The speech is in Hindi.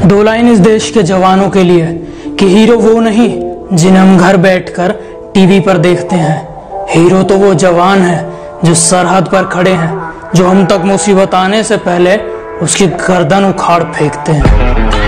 दो लाइन इस देश के जवानों के लिए कि हीरो वो नहीं जिन्हें हम घर बैठकर टीवी पर देखते हैं। हीरो तो वो जवान है जो सरहद पर खड़े हैं, जो हम तक मुसीबत आने से पहले उसकी गर्दन उखाड़ फेंकते हैं।